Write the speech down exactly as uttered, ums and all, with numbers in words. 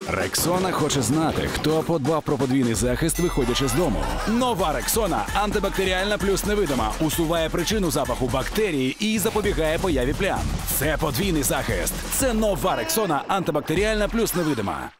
Рексона хоче знати, хто подбав про подвійний захист, виходячи з дому. Нова Рексона антибактеріальна плюс невидима усуває причину запаху бактерії і запобігає появі плям. Це подвійний захист. Це нова Рексона антибактеріальна плюс невидима.